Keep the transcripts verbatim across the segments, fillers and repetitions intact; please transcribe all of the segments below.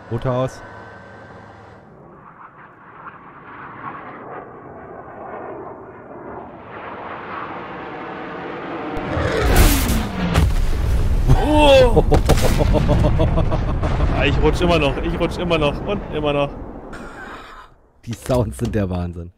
Motor aus. Oh! Ich rutsch immer noch, ich rutsch immer noch und immer noch. Die Sounds sind der Wahnsinn.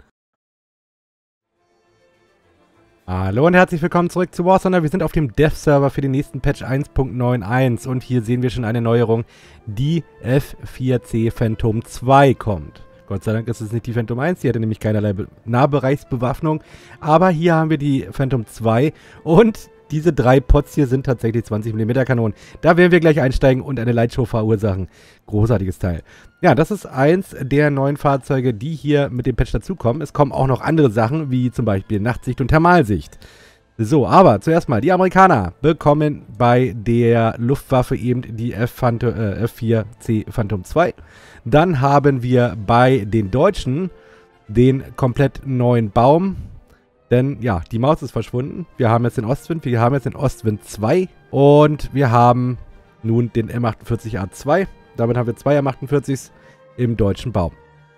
Hallo und herzlich willkommen zurück zu War Thunder. Wir sind auf dem Dev-Server für den nächsten Patch eins Punkt neun Punkt eins und hier sehen wir schon eine Neuerung. Die F vier C Phantom zwei kommt. Gott sei Dank ist es nicht die Phantom eins, die hatte nämlich keinerlei Be- Nahbereichsbewaffnung. Aber hier haben wir die Phantom zwei und diese drei Pots hier sind tatsächlich zwanzig Millimeter Kanonen. Da werden wir gleich einsteigen und eine Lightshow verursachen. Großartiges Teil. Ja, das ist eins der neuen Fahrzeuge, die hier mit dem Patch dazukommen. Es kommen auch noch andere Sachen, wie zum Beispiel Nachtsicht und Thermalsicht. So, aber zuerst mal, die Amerikaner bekommen bei der Luftwaffe eben die F vier C Phantom zwei. Dann haben wir bei den Deutschen den komplett neuen Baum. Denn, ja, die Maus ist verschwunden. Wir haben jetzt den Ostwind, wir haben jetzt den Ostwind zwei. Und wir haben nun den M achtundvierzig A zwei. Damit haben wir zwei M achtundvierzigs im deutschen Baum.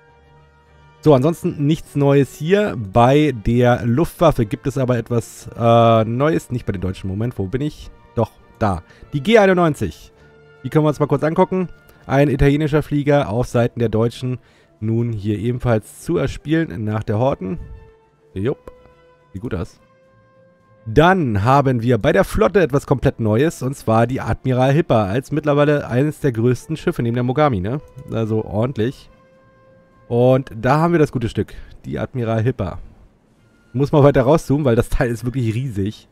So, ansonsten nichts Neues hier. Bei der Luftwaffe gibt es aber etwas äh, Neues. Nicht bei den Deutschen. Moment, wo bin ich? Doch, da. Die G einundneunzig. Die können wir uns mal kurz angucken. Ein italienischer Flieger auf Seiten der Deutschen. Nun hier ebenfalls zu erspielen nach der Horten. Jupp. Sieht gut aus. Dann haben wir bei der Flotte etwas komplett Neues, und zwar die Admiral Hipper, als mittlerweile eines der größten Schiffe neben der Mogami, ne? Also ordentlich. Und da haben wir das gute Stück, die Admiral Hipper. Muss mal weiter rauszoomen, weil das Teil ist wirklich riesig.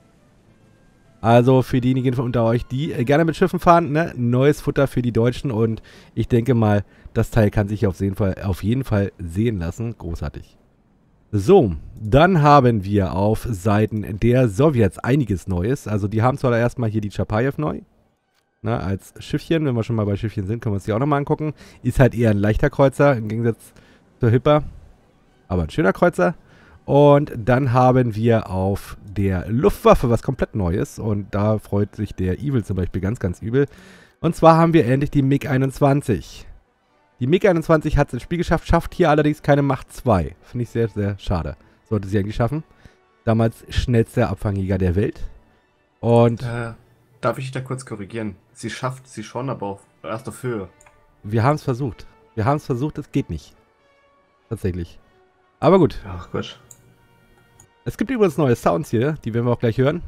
Also für diejenigen von unter euch, die gerne mit Schiffen fahren, ne? Neues Futter für die Deutschen, und ich denke mal, das Teil kann sich auf jeden Fall, auf jeden Fall sehen lassen. Großartig. So, dann haben wir auf Seiten der Sowjets einiges Neues. Also die haben zwar erstmal hier die Chapayev neu, ne, als Schiffchen. Wenn wir schon mal bei Schiffchen sind, können wir uns die auch nochmal angucken. Ist halt eher ein leichter Kreuzer im Gegensatz zur Hipper. Aber ein schöner Kreuzer. Und dann haben wir auf der Luftwaffe was komplett Neues. Und da freut sich der Evil zum Beispiel ganz, ganz übel. Und zwar haben wir endlich die MiG einundzwanzig. Die MiG einundzwanzig hat es ins Spiel geschafft, schafft hier allerdings keine Macht zwei. Finde ich sehr, sehr schade. Sollte sie eigentlich schaffen. Damals schnellster Abfangjäger der Welt. Und Äh, darf ich dich da kurz korrigieren? Sie schafft sie schon, aber auf, erst auf Höhe. wir haben es versucht. Wir haben es versucht, es geht nicht. Tatsächlich. Aber gut. Ach Gott. Es gibt übrigens neue Sounds hier, die werden wir auch gleich hören.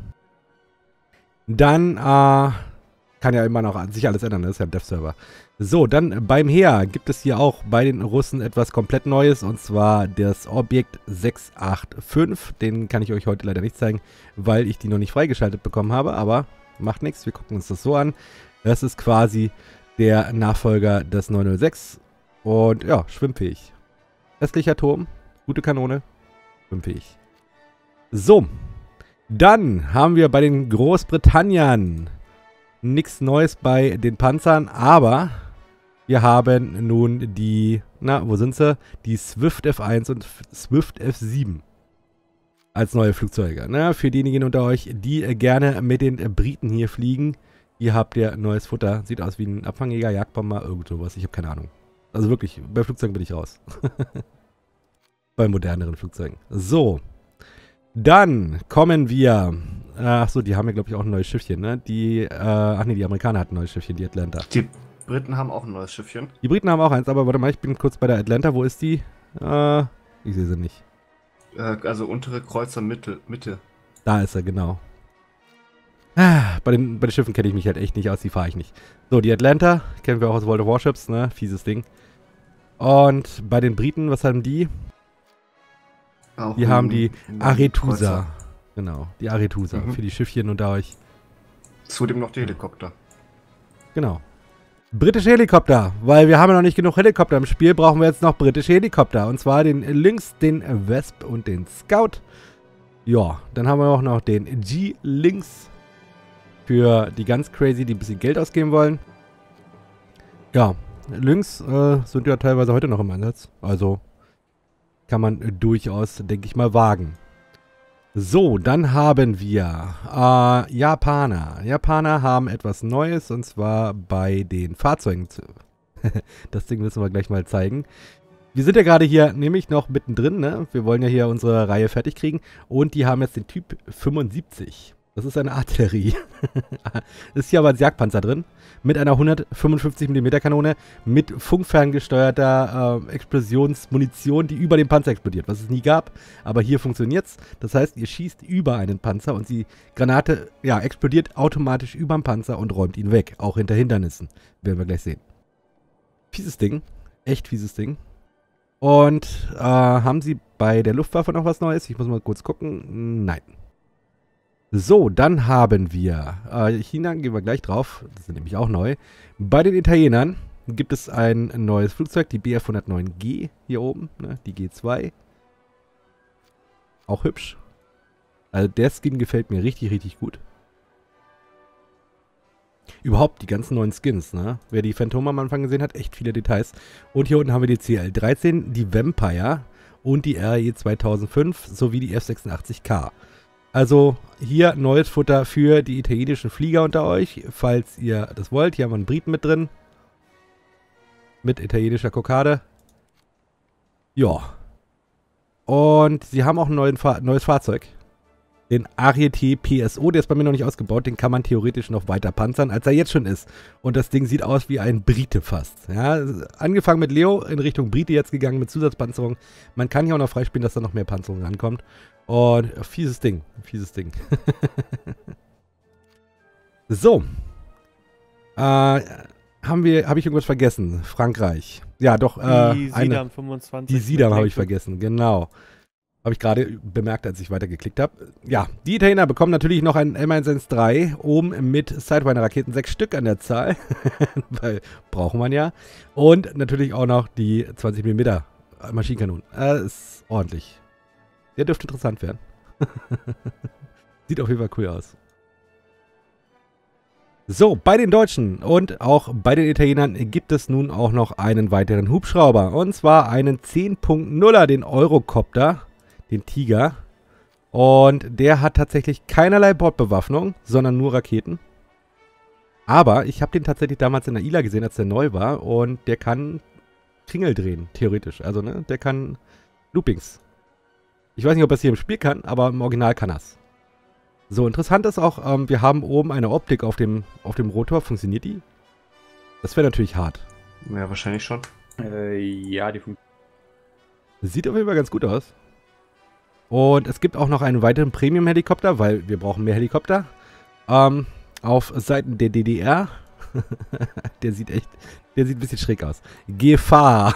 Dann, äh, kann ja immer noch sich alles ändern, das ist ja ein Dev-Server. So, dann beim Heer gibt es hier auch bei den Russen etwas komplett Neues, und zwar das Objekt sechs acht fünf. Den kann ich euch heute leider nicht zeigen, weil ich die noch nicht freigeschaltet bekommen habe, aber macht nichts, wir gucken uns das so an. Das ist quasi der Nachfolger des neun null sechs und ja, schwimmfähig. Östlicher Turm, gute Kanone, schwimmfähig. So, dann haben wir bei den Großbritanniern nichts Neues bei den Panzern, aber wir haben nun die, na, wo sind sie? Die Swift F eins und Swift F sieben als neue Flugzeuge. Ne? Für diejenigen unter euch, die gerne mit den Briten hier fliegen, ihr habt ihr neues Futter. Sieht aus wie ein Abfangjäger, Jagdbomber, irgend sowas. Ich habe keine Ahnung. Also wirklich, bei Flugzeugen bin ich raus. Bei moderneren Flugzeugen. So. Dann kommen wir. Achso, die haben ja, glaube ich, auch ein neues Schiffchen, ne? Die, äh, ach nee, die Amerikaner hatten ein neues Schiffchen, die Atlanta. Die Briten haben auch ein neues Schiffchen. Die Briten haben auch eins, aber warte mal, ich bin kurz bei der Atlanta. Wo ist die? Äh, ich sehe sie nicht. Äh, also untere Kreuzer Mitte. Mitte. Da ist er, genau. Ah, bei, den, bei den Schiffen kenne ich mich halt echt nicht aus, die fahre ich nicht. So, die Atlanta, kennen wir auch aus World of Warships, ne? Fieses Ding. Und bei den Briten, was haben die? Auch Die ein, haben die ein Arethusa. Kreuzer. Genau, die Arethusa. Mhm. Für die Schiffchen unter euch. Zudem noch die Helikopter. Genau. Britische Helikopter, weil wir haben ja noch nicht genug Helikopter im Spiel, brauchen wir jetzt noch britische Helikopter. Und zwar den Lynx, den Wesp und den Scout. Ja, dann haben wir auch noch den G-Lynx für die ganz crazy, die ein bisschen Geld ausgeben wollen. Ja, Lynx äh, sind ja teilweise heute noch im Einsatz. Also kann man durchaus, denke ich mal, wagen. So, dann haben wir äh, Japaner. Japaner haben etwas Neues, und zwar bei den Fahrzeugen Das Ding müssen wir gleich mal zeigen. Wir sind ja gerade hier nämlich noch mittendrin, ne? Wir wollen ja hier unsere Reihe fertig kriegen. Und die haben jetzt den Typ fünfundsiebzig. Das ist eine Artillerie. Ist hier aber ein Jagdpanzer drin. Mit einer hundertfünfundfünfzig Millimeter Kanone. Mit funkferngesteuerter äh, Explosionsmunition, die über den Panzer explodiert. Was es nie gab. Aber hier funktioniert es. Das heißt, ihr schießt über einen Panzer und die Granate, ja, explodiert automatisch über den Panzer und räumt ihn weg. Auch hinter Hindernissen. Werden wir gleich sehen. Fieses Ding. Echt fieses Ding. Und äh, haben sie bei der Luftwaffe noch was Neues? Ich muss mal kurz gucken. Nein. So, dann haben wir äh, China, gehen wir gleich drauf. Das sind nämlich auch neu. Bei den Italienern gibt es ein neues Flugzeug, die B F hundertneun G hier oben, ne, die G zwei. Auch hübsch. Also der Skin gefällt mir richtig, richtig gut. Überhaupt die ganzen neuen Skins, ne? Wer die Phantom am Anfang gesehen hat, echt viele Details. Und hier unten haben wir die C L dreizehn, die Vampire und die R E zweitausendfünf sowie die F sechsundachtzig K. Also hier neues Futter für die italienischen Flieger unter euch, falls ihr das wollt. Hier haben wir einen Briten mit drin. Mit italienischer Kokarde. Ja. Und sie haben auch ein neues, Fahr neues Fahrzeug. Den Ariete P S O, der ist bei mir noch nicht ausgebaut. Den kann man theoretisch noch weiter panzern, als er jetzt schon ist. Und das Ding sieht aus wie ein Brite fast. Ja, angefangen mit Leo, in Richtung Brite jetzt gegangen mit Zusatzpanzerung. Man kann hier auch noch freispielen, dass da noch mehr Panzerung rankommt. Und fieses Ding, fieses Ding. So. Äh, haben wir, habe ich irgendwas vergessen? Frankreich. Ja, doch. Äh, die Sidam fünfundzwanzig. Die Sidam habe ich vergessen, genau. Habe ich gerade bemerkt, als ich weitergeklickt habe. Ja, die Italiener bekommen natürlich noch einen M eins eins drei oben mit Sidewinder-Raketen, sechs Stück an der Zahl. Weil brauchen wir ja. Und natürlich auch noch die zwanzig Millimeter Maschinenkanonen. Äh, ist ordentlich. Der dürfte interessant werden. Sieht auf jeden Fall cool aus. So, bei den Deutschen und auch bei den Italienern gibt es nun auch noch einen weiteren Hubschrauber. Und zwar einen zehn Punkt nuller, den Eurocopter, den Tiger. Und der hat tatsächlich keinerlei Bordbewaffnung, sondern nur Raketen. Aber ich habe den tatsächlich damals in der I L A gesehen, als der neu war. Und der kann Kringel drehen, theoretisch. Also, ne, der kann Loopings. Ich weiß nicht, ob er es hier im Spiel kann, aber im Original kann er es. So, interessant ist auch, ähm, wir haben oben eine Optik auf dem, auf dem Rotor. Funktioniert die? Das wäre natürlich hart. Ja, wahrscheinlich schon. Äh, ja, die funktioniert. Sieht auf jeden Fall ganz gut aus. Und es gibt auch noch einen weiteren Premium-Helikopter, weil wir brauchen mehr Helikopter. Ähm, auf Seiten der D D R. Der sieht echt, der sieht ein bisschen schräg aus. Gefahr.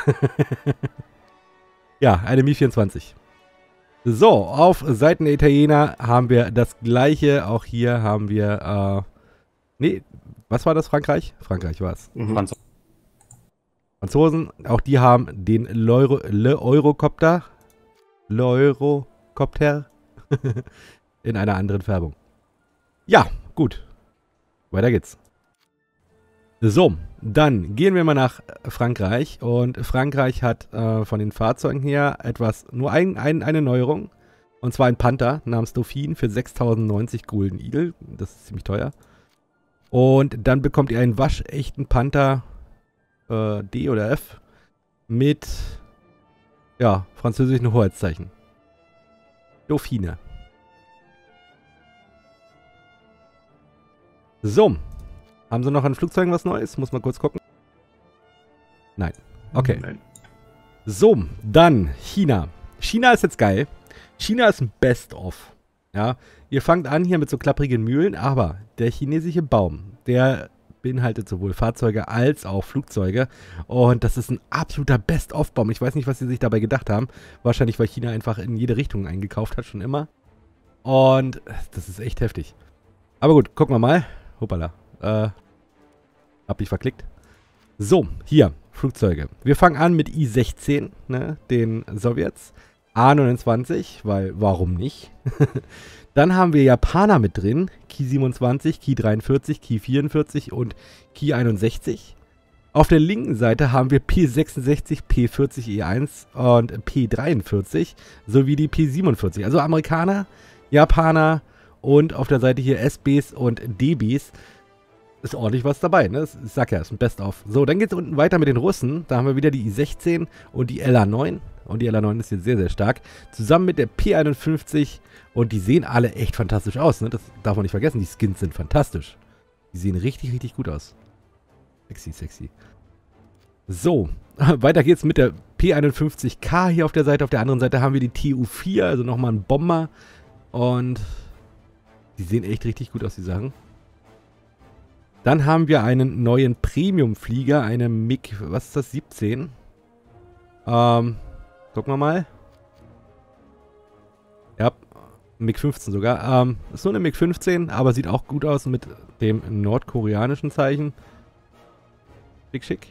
Ja, eine Mi vierundzwanzig. So, auf Seiten der Italiener haben wir das gleiche. Auch hier haben wir, äh, nee, was war das? Frankreich? Frankreich war es. Mhm. Franz Franzosen, auch die haben den Leuro, Le Eurocopter. Le Eurocopter. In einer anderen Färbung. Ja, gut. Weiter geht's. So, dann gehen wir mal nach Frankreich. Und Frankreich hat äh, von den Fahrzeugen her etwas, nur ein, ein, eine Neuerung. Und zwar ein Panther namens Dauphine für sechstausendneunzig Golden Eagle. Das ist ziemlich teuer. Und dann bekommt ihr einen waschechten Panther äh, D oder F mit, ja, französischen Hoheitszeichen. Dauphine. So. Haben sie noch an Flugzeugen was Neues? Muss mal kurz gucken. Nein. Okay. Nein. So, dann China. China ist jetzt geil. China ist ein Best-of. Ja, ihr fangt an hier mit so klapprigen Mühlen, aber der chinesische Baum, der beinhaltet sowohl Fahrzeuge als auch Flugzeuge. Und das ist ein absoluter Best-of-Baum. Ich weiß nicht, was sie sich dabei gedacht haben. Wahrscheinlich, weil China einfach in jede Richtung eingekauft hat, schon immer. Und das ist echt heftig. Aber gut, gucken wir mal. Hoppala. Äh, hab mich verklickt. So, hier, Flugzeuge. Wir fangen an mit I sechzehn, ne, den Sowjets. A neunundzwanzig, weil warum nicht? Dann haben wir Japaner mit drin. Ki siebenundzwanzig, Ki dreiundvierzig, Ki vierundvierzig und Ki einundsechzig. Auf der linken Seite haben wir P sechsundsechzig, P vierzig E eins und P dreiundvierzig sowie die P siebenundvierzig. Also Amerikaner, Japaner und auf der Seite hier S Bs und D Bs. ist ordentlich was dabei, ne? Ich sag ja, ist ein Best-of. So, dann geht es unten weiter mit den Russen. Da haben wir wieder die I sechzehn und die L A neun. Und die L A neun ist jetzt sehr, sehr stark. Zusammen mit der P einundfünfzig. Und die sehen alle echt fantastisch aus, ne? Das darf man nicht vergessen. Die Skins sind fantastisch. Die sehen richtig, richtig gut aus. Sexy, sexy. So, weiter geht's mit der P einundfünfzig K hier auf der Seite. Auf der anderen Seite haben wir die T U vier, also nochmal ein Bomber. Und die sehen echt richtig gut aus, die Sachen. Dann haben wir einen neuen Premium-Flieger, eine MiG, was ist das, siebzehn? Ähm, gucken wir mal. Ja, MiG fünfzehn sogar. Ähm, ist nur eine MiG fünfzehn, aber sieht auch gut aus mit dem nordkoreanischen Zeichen. Schick, schick.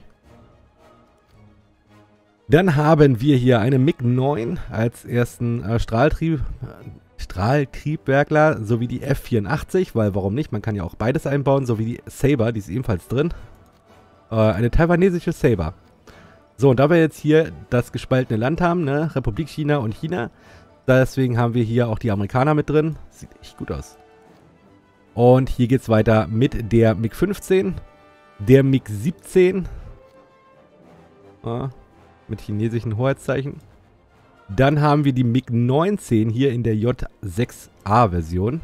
Dann haben wir hier eine MiG neun als ersten äh, Strahltrieb, Strahltriebwerkler sowie die F vierundachtzig, weil warum nicht? Man kann ja auch beides einbauen, sowie die Saber, die ist ebenfalls drin. Äh, eine taiwanesische Saber. So, und da wir jetzt hier das gespaltene Land haben, ne, Republik China und China, deswegen haben wir hier auch die Amerikaner mit drin. Sieht echt gut aus. Und hier geht es weiter mit der MiG fünfzehn, der MiG siebzehn, äh, mit chinesischen Hoheitszeichen. Dann haben wir die MiG neunzehn hier in der J sechs A Version.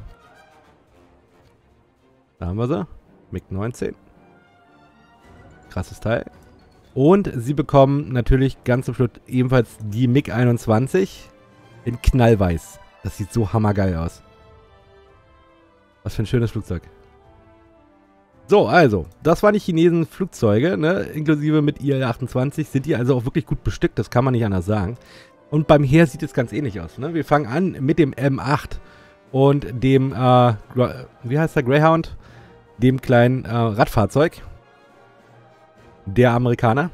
Da haben wir sie. MiG neunzehn. Krasses Teil. Und sie bekommen natürlich ganz zum Schluss ebenfalls die MiG einundzwanzig in knallweiß. Das sieht so hammergeil aus. Was für ein schönes Flugzeug. So, also, das waren die Chinesen Flugzeuge, ne, inklusive mit I L achtundzwanzig. Sind die also auch wirklich gut bestückt, das kann man nicht anders sagen. Und beim Heer sieht es ganz ähnlich aus. Ne? Wir fangen an mit dem M acht und dem, äh, wie heißt der, Greyhound, dem kleinen äh, Radfahrzeug der Amerikaner.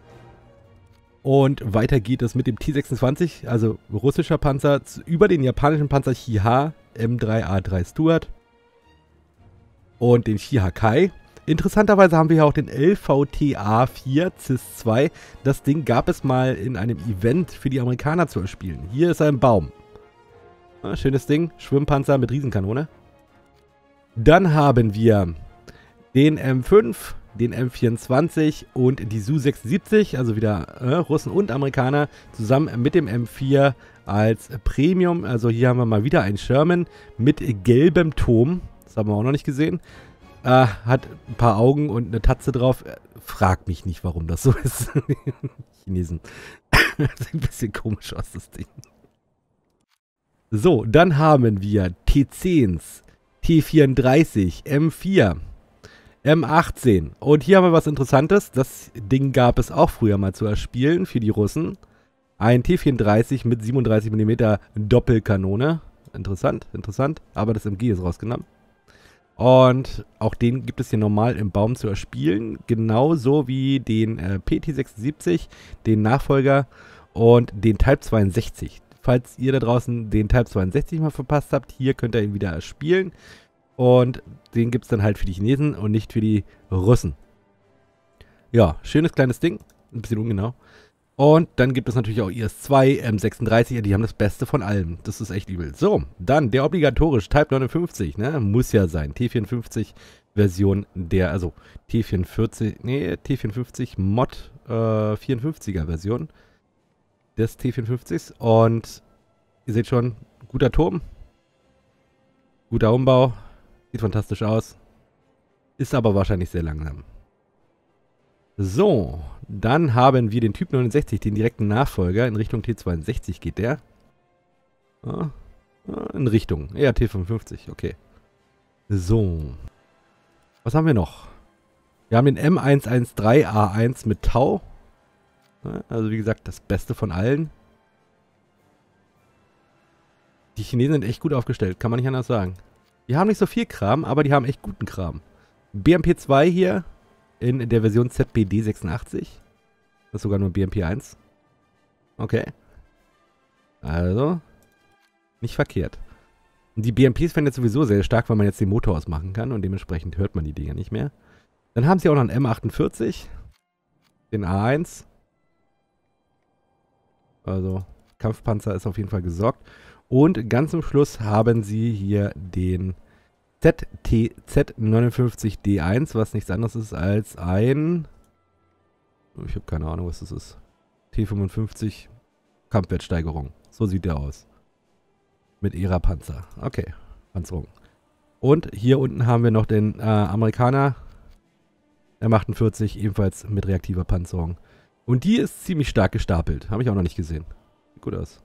Und weiter geht es mit dem T sechsundzwanzig, also russischer Panzer, über den japanischen Panzer Chi-Ha M drei A drei Stuart und den Chi-Ha Kai. Interessanterweise haben wir hier auch den L V T A vier C I S zwei. Das Ding gab es mal in einem Event für die Amerikaner zu erspielen. Hier ist ein Baum. Ja, schönes Ding. Schwimmpanzer mit Riesenkanone. Dann haben wir den M fünf, den M vierundzwanzig und die S U sechsundsiebzig. Also wieder äh, Russen und Amerikaner zusammen mit dem M vier als Premium. Also hier haben wir mal wieder einen Sherman mit gelbem Turm. Das haben wir auch noch nicht gesehen. Uh, hat ein paar Augen und eine Tatze drauf. Frag mich nicht, warum das so ist. Chinesen. Sieht ein bisschen komisch aus, das Ding. So, dann haben wir T zehns, T vierunddreißig, M vier, M achtzehn. Und hier haben wir was Interessantes. Das Ding gab es auch früher mal zu erspielen für die Russen. Ein T vierunddreißig mit siebenunddreißig Millimeter Doppelkanone. Interessant, interessant. Aber das M G ist rausgenommen. Und auch den gibt es hier normal im Baum zu erspielen. Genauso wie den äh, P T sechsundsiebzig, den Nachfolger und den Type zweiundsechzig. Falls ihr da draußen den Type zweiundsechzig mal verpasst habt, hier könnt ihr ihn wieder erspielen. Und den gibt es dann halt für die Chinesen und nicht für die Russen. Ja, schönes kleines Ding. Ein bisschen ungenau. Und dann gibt es natürlich auch I S zwei, M sechsunddreißig, die haben das Beste von allem. Das ist echt übel. So, dann der obligatorisch Type neunundfünfzig, ne? Muss ja sein. T vierundfünfzig Version der, also T vierundvierzig, nee, T vierundfünfzig Mod äh, vierundfünfziger Version des T vierundfünfzig. Und ihr seht schon, guter Turm, guter Umbau, sieht fantastisch aus, ist aber wahrscheinlich sehr langsam. So, dann haben wir den Typ neunundsechzig, den direkten Nachfolger. In Richtung T zweiundsechzig geht der. Ja, in Richtung, eher T fünfundfünfzig, okay. So, was haben wir noch? Wir haben den M hundertzehn A eins mit Tau. Ja, also wie gesagt, das Beste von allen. Die Chinesen sind echt gut aufgestellt, kann man nicht anders sagen. Die haben nicht so viel Kram, aber die haben echt guten Kram. B M P zwei hier. In der Version Z P D sechsundachtzig. Das ist sogar nur B M P eins. Okay. Also. Nicht verkehrt. Und die B M Ps werden jetzt sowieso sehr stark, weil man jetzt den Motor ausmachen kann. Und dementsprechend hört man die Dinger nicht mehr. Dann haben sie auch noch einen M achtundvierzig. Den A eins. Also Kampfpanzer ist auf jeden Fall gesorgt. Und ganz zum Schluss haben sie hier den Z T Z neunundfünfzig D eins, was nichts anderes ist als ein... Ich habe keine Ahnung, was das ist. T fünfundfünfzig Kampfwertsteigerung. So sieht der aus. Mit E R A-Panzer. Okay, Panzerung. Und hier unten haben wir noch den äh, Amerikaner M achtundvierzig, ebenfalls mit reaktiver Panzerung. Und die ist ziemlich stark gestapelt. Habe ich auch noch nicht gesehen. Sieht gut aus.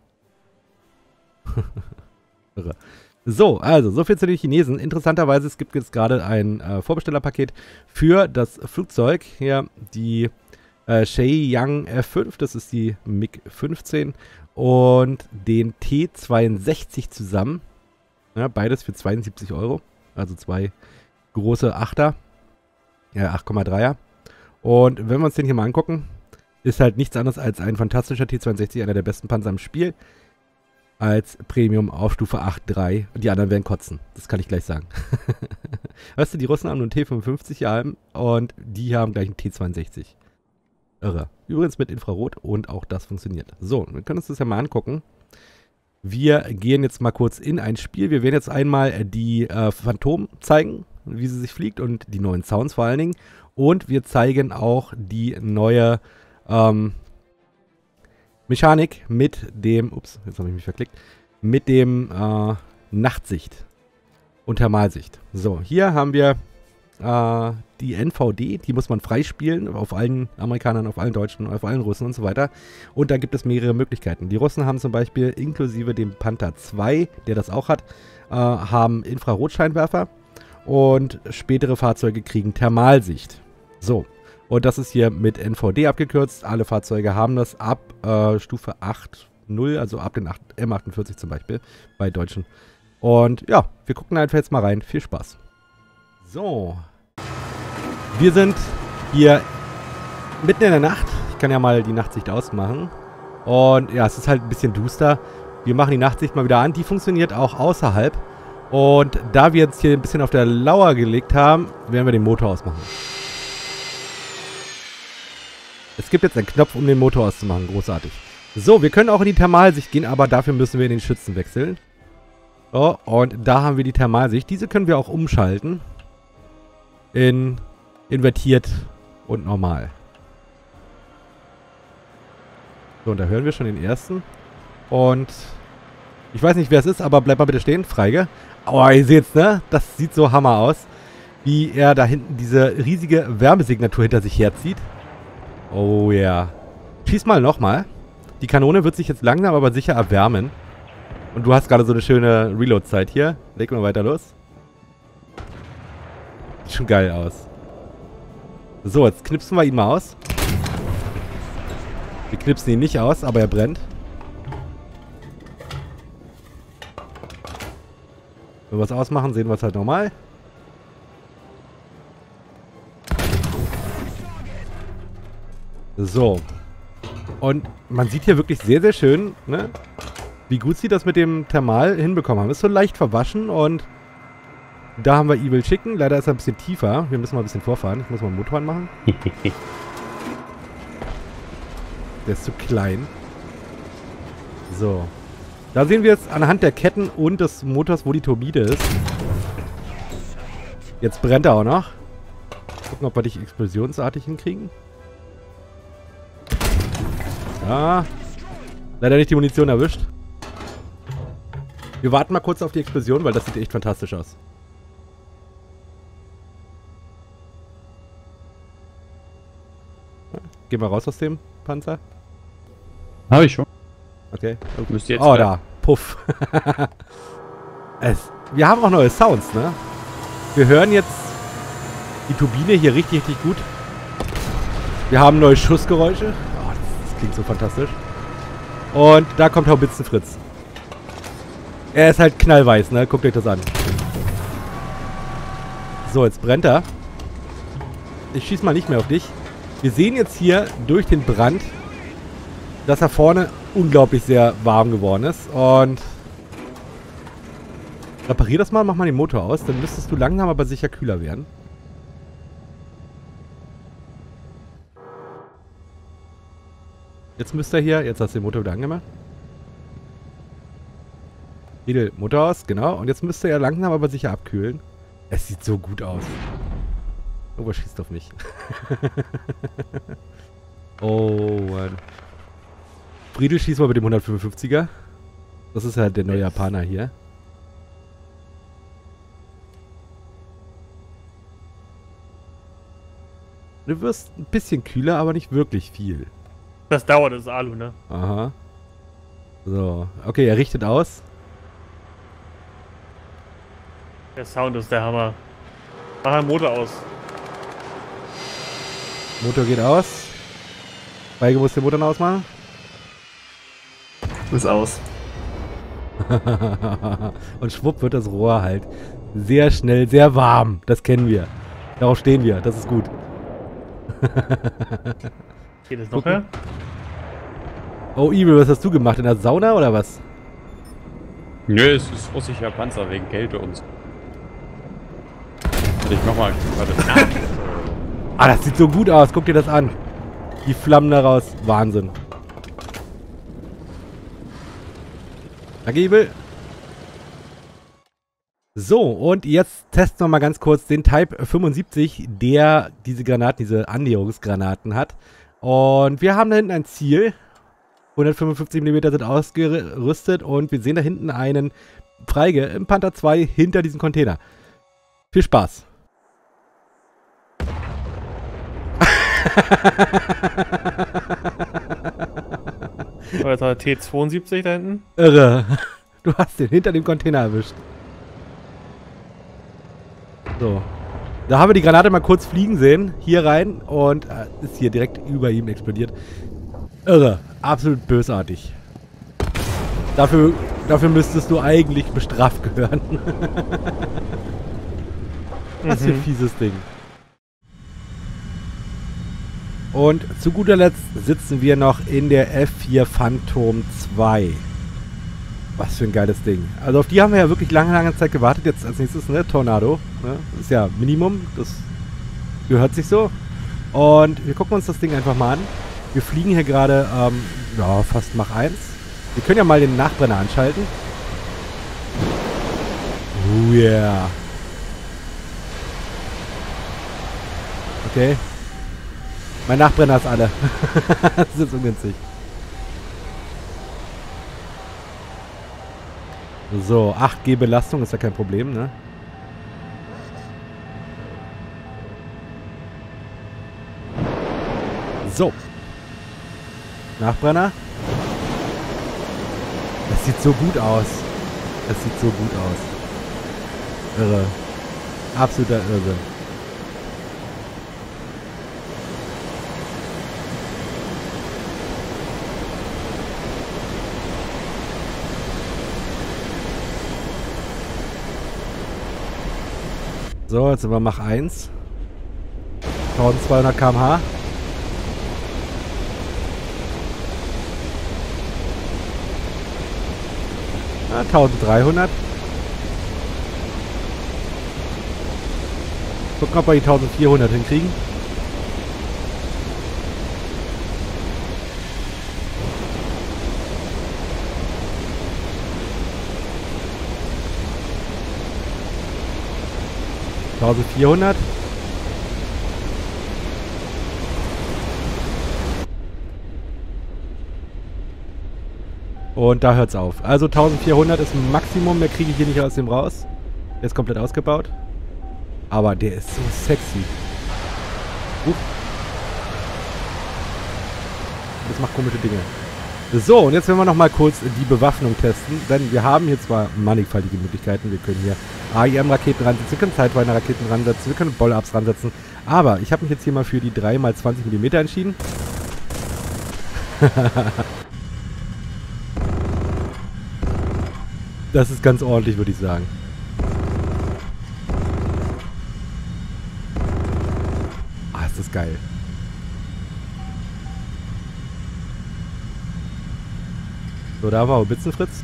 Irre. So, also, so viel zu den Chinesen. Interessanterweise, es gibt jetzt gerade ein äh, Vorbestellerpaket für das Flugzeug. Hier die äh, Shenyang F fünf, das ist die MiG fünfzehn. Und den T zweiundsechzig zusammen. Ja, beides für zweiundsiebzig Euro. Also zwei große Achter. Ja, acht Komma dreier. Und wenn wir uns den hier mal angucken, ist halt nichts anderes als ein fantastischer T zweiundsechzig, einer der besten Panzer im Spiel. Als Premium auf Stufe acht Komma drei. Und die anderen werden kotzen. Das kann ich gleich sagen. Weißt du, die Russen haben nur einen T fünfundfünfzig hier und die haben gleich einen T zweiundsechzig. Irre. Übrigens mit Infrarot und auch das funktioniert. So, wir können uns das ja mal angucken. Wir gehen jetzt mal kurz in ein Spiel. Wir werden jetzt einmal die äh, Phantom zeigen, wie sie sich fliegt und die neuen Sounds vor allen Dingen. Und wir zeigen auch die neue ähm, Mechanik mit dem, ups, jetzt habe ich mich verklickt, mit dem äh, Nachtsicht und Thermalsicht. So, hier haben wir äh, die N V D, die muss man freispielen auf allen Amerikanern, auf allen Deutschen, auf allen Russen und so weiter. Und da gibt es mehrere Möglichkeiten. Die Russen haben zum Beispiel inklusive dem Panther zwei, der das auch hat, äh, haben Infrarotscheinwerfer und spätere Fahrzeuge kriegen Thermalsicht. So. Und das ist hier mit N V D abgekürzt. Alle Fahrzeuge haben das ab äh, Stufe acht Punkt null, also ab den M achtundvierzig zum Beispiel, bei Deutschen. Und ja, wir gucken einfach jetzt mal rein. Viel Spaß. So. Wir sind hier mitten in der Nacht. Ich kann ja mal die Nachtsicht ausmachen. Und ja, es ist halt ein bisschen duster. Wir machen die Nachtsicht mal wieder an. Die funktioniert auch außerhalb. Und da wir jetzt hier ein bisschen auf der Lauer gelegt haben, werden wir den Motor ausmachen. Es gibt jetzt einen Knopf, um den Motor auszumachen. Großartig. So, wir können auch in die Thermalsicht gehen, aber dafür müssen wir in den Schützen wechseln. So, und da haben wir die Thermalsicht. Diese können wir auch umschalten. In invertiert und normal. So, und da hören wir schon den ersten. Und ich weiß nicht, wer es ist, aber bleib mal bitte stehen. Freige. Oh, ihr seht's, ne? Das sieht so Hammer aus. Wie er da hinten diese riesige Wärmesignatur hinter sich herzieht. Oh ja. Yeah. Schieß mal nochmal. Die Kanone wird sich jetzt langsam aber sicher erwärmen. Und du hast gerade so eine schöne Reload-Zeit hier. Leg mal weiter los. Sieht schon geil aus. So, jetzt knipsen wir ihn mal aus. Wir knipsen ihn nicht aus, aber er brennt. Wenn wir es ausmachen, sehen wir es halt normal. So. Und man sieht hier wirklich sehr, sehr schön, ne, wie gut sie das mit dem Thermal hinbekommen haben. Ist so leicht verwaschen und da haben wir Evil Chicken. Leider ist er ein bisschen tiefer. Wir müssen mal ein bisschen vorfahren. Ich muss mal einen Motor anmachen. Der ist zu klein. So. Da sehen wir jetzt anhand der Ketten und des Motors, wo die Turbine ist. Jetzt brennt er auch noch. Gucken, ob wir dich explosionsartig hinkriegen. Ja. Leider nicht die Munition erwischt. Wir warten mal kurz auf die Explosion, weil das sieht echt fantastisch aus. Ja, gehen wir raus aus dem Panzer. Habe ich schon. Okay. Müsst ihr jetzt oh, rein. da. Puff. es, wir haben auch neue Sounds, ne? Wir hören jetzt die Turbine hier richtig, richtig gut. Wir haben neue Schussgeräusche. Oh, das, das klingt so fantastisch. Und da kommt Haubitzenfritz. Er ist halt knallweiß, ne? Guckt euch das an. So, jetzt brennt er. Ich schieß mal nicht mehr auf dich. Wir sehen jetzt hier durch den Brand, dass er vorne unglaublich sehr warm geworden ist. Und reparier das mal, mach mal den Motor aus. Dann müsstest du langsam aber sicher kühler werden. Jetzt müsste er hier, jetzt hast du den Motor wieder angemacht. Edel, Motor aus, genau. Und jetzt müsste er langsam aber sicher abkühlen. Es sieht so gut aus. Oh, was schießt auf mich? Oh, Mann. Friedel, schieß mal mit dem hundertfünfundfünfziger. Das ist halt der neue Japaner hier. Du wirst ein bisschen kühler, aber nicht wirklich viel. Das dauert, das ist Alu, ne? Aha. So, okay, er richtet aus. Der Sound ist der Hammer. Mach einen Motor aus. Motor geht aus. Feige muss den Motor ausmachen. Ist aus. Und schwupp wird das Rohr halt sehr schnell, sehr warm. Das kennen wir. Darauf stehen wir. Das ist gut. Geht es noch her? Oh, Evil, was hast du gemacht? In der Sauna oder was? Nö, es ist russischer Panzer wegen Kälte und so. Ich mach mal. Warte. Ah, das sieht so gut aus. Guck dir das an. Die Flammen daraus. Wahnsinn. Danke, Evil. So, und jetzt testen wir mal ganz kurz den Type fünfundsiebzig, der diese Granaten, diese Annäherungsgranaten hat. Und wir haben da hinten ein Ziel. hundertfünfundfünfzig Millimeter sind ausgerüstet und wir sehen da hinten einen Feige im Panther zwei hinter diesem Container. Viel Spaß. Oder ist der T zweiundsiebzig da hinten? Irre. Du hast den hinter dem Container erwischt. So. Da haben wir die Granate mal kurz fliegen sehen. Hier rein und äh, ist hier direkt über ihm explodiert. Irre. Absolut bösartig. Dafür, dafür müsstest du eigentlich bestraft gehören. Was für ein fieses Ding. Und zu guter Letzt sitzen wir noch in der F vier Phantom zwei. Was für ein geiles Ding. Also auf die haben wir ja wirklich lange, lange Zeit gewartet. Jetzt als nächstes, ne? Tornado. Ne? Das ist ja Minimum. Das gehört sich so. Und wir gucken uns das Ding einfach mal an. Wir fliegen hier gerade, ähm, ja, fast Mach eins. Wir können ja mal den Nachbrenner anschalten. Oh yeah. Okay. Mein Nachbrenner ist alle. Das ist ungünstig. So, acht G Belastung ist ja kein Problem, ne? So. Nachbrenner. Das sieht so gut aus. Das sieht so gut aus. Irre. Absoluter Irrsinn. So, jetzt sind wir Mach eins. eintausendzweihundert Kilometer pro Stunde. Ja, eintausenddreihundert. Gucken, ob wir die eintausendvierhundert hinkriegen. eintausendvierhundert. Und da hört's auf. Also eintausendvierhundert ist ein Maximum, mehr kriege ich hier nicht aus dem raus. Der ist komplett ausgebaut. Aber der ist so sexy. Uh. Das macht komische Dinge. So, und jetzt werden wir noch mal kurz die Bewaffnung testen. Denn wir haben hier zwar mannigfaltige Möglichkeiten. Wir können hier A I M-Raketen ransetzen, wir können Sidewinder-Raketen ransetzen, wir können Boll-Ups ransetzen. Aber ich habe mich jetzt hier mal für die drei mal zwanzig Millimeter entschieden. Das ist ganz ordentlich, würde ich sagen. Ah, ist das geil. So, da war Bitzenfritz.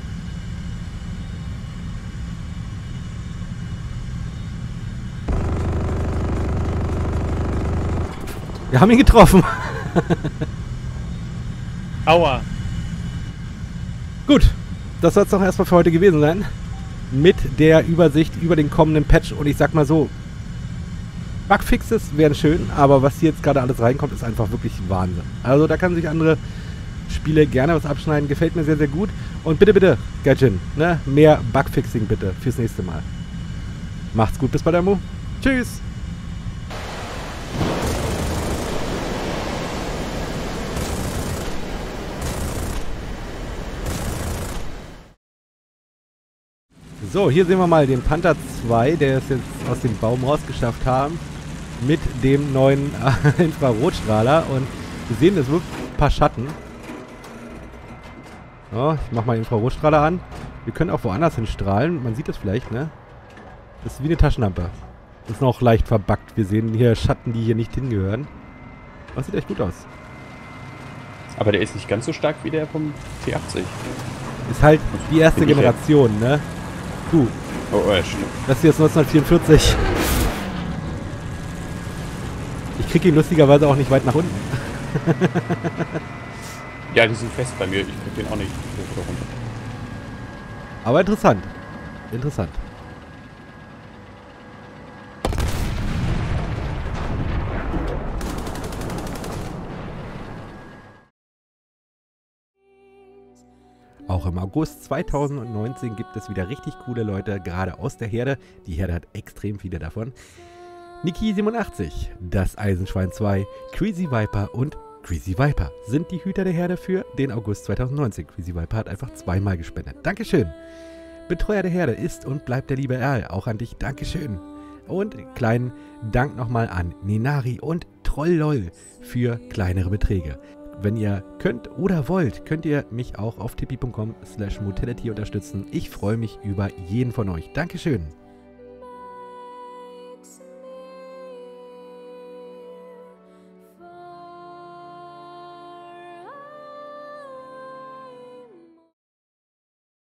Wir haben ihn getroffen. Aua. Gut. Das soll es doch erstmal für heute gewesen sein. mit der Übersicht über den kommenden Patch. Und ich sag mal so, Bugfixes wären schön, aber was hier jetzt gerade alles reinkommt, ist einfach wirklich Wahnsinn. Also da kann sich andere Spiele gerne was abschneiden. Gefällt mir sehr, sehr gut. Und bitte, bitte, Gaijin, ne? Mehr Bugfixing bitte fürs nächste Mal. Macht's gut, bis bald, Amu. Tschüss. So, hier sehen wir mal den Panther zwei, der es jetzt aus dem Baum rausgeschafft haben. Mit dem neuen äh, Infrarotstrahler. Und wir sehen, es wirkt ein paar Schatten. So, ich mach mal den Infrarotstrahler an. Wir können auch woanders hin strahlen. Man sieht das vielleicht, ne? Das ist wie eine Taschenlampe. Ist noch leicht verbuggt. Wir sehen hier Schatten, die hier nicht hingehören. Das sieht echt gut aus. Aber der ist nicht ganz so stark wie der vom T achtzig. Ist halt die erste Generation, ne? Du. Oh, oh, ja, stimmt. Das hier ist neunzehnhundertvierundvierzig. Ich krieg ihn lustigerweise auch nicht weit nach unten. Ja, die sind fest bei mir. Ich krieg den auch nicht hoch oder runter. Aber interessant. Interessant. Auch im August zweitausendneunzehn gibt es wieder richtig coole Leute, gerade aus der Herde. Die Herde hat extrem viele davon. Niki siebenundachtzig, das Eisenschwein zwei, Crazy Viper und Crazy Viper sind die Hüter der Herde für den August zweitausendneunzehn. Crazy Viper hat einfach zweimal gespendet. Dankeschön. Betreuer der Herde ist und bleibt der liebe Erl. Auch an dich. Dankeschön. Und kleinen Dank nochmal an Nenari und Trolllol für kleinere Beträge. Wenn ihr könnt oder wollt, könnt ihr mich auch auf tipi punkt com slash mutility unterstützen. Ich freue mich über jeden von euch. Dankeschön.